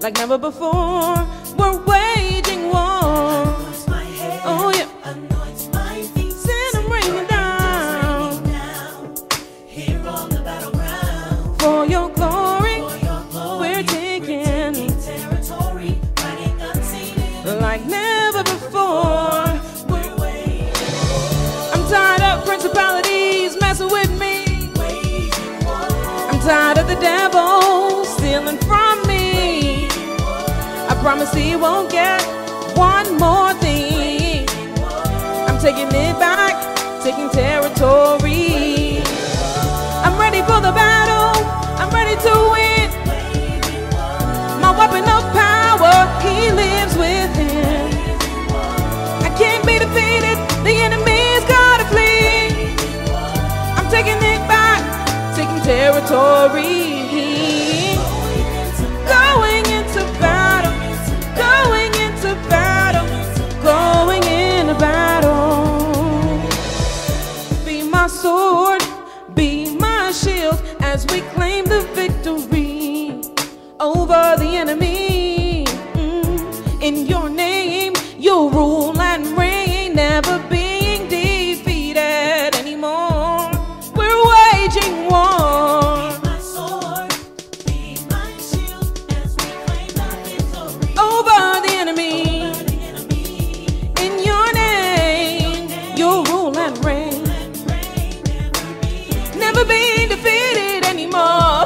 like never before. We're waging war. Oh yeah. Send them raining down here on the battleground. For your glory, we're taking territory, fighting unseen like never before. I'm tired of principalities messing with me. I'm tired of the devil stealing from me. I promise he won't get one more thing. I'm taking it back, taking territory. I'm ready for the battle, I'm ready to win. My weapon of power, he lives within. I can't be defeated, the enemy's gotta flee. I'm taking it back, taking territory. Going into battle, going into battle, going into battle. Be my sword, be my shield, as we claim the victory over the enemy. In your name, you'll rule and reign, never being defeated anymore. We're waging war. Be my sword, be my shield, as we claim the victory over the enemy. In your name, you'll rule and reign, never being defeated anymore.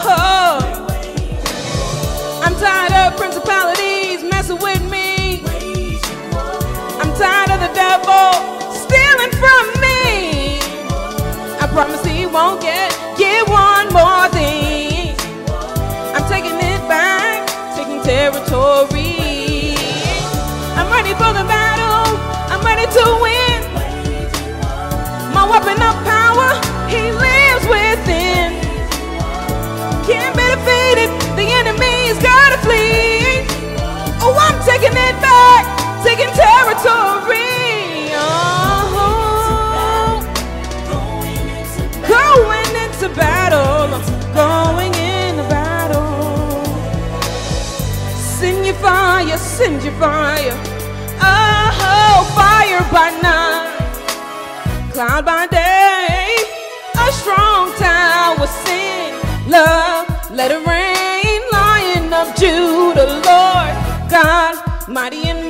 I'm tired of principalities messing with me. I'm tired of the devil stealing from me. I promise he won't get one more thing. I'm taking it back, taking territory. I'm ready for the battle, I'm ready to win. My weapon of power, he lives within. Can't be defeated, the enemy's gotta flee. Oh, I'm taking it back, taking territory. Oh, going into battle, going into battle. Send your fire, send your fire. Oh, fire by night, cloud by day. A strong tower, sing love, let it rain. Lion of Judah, Lord God, mighty in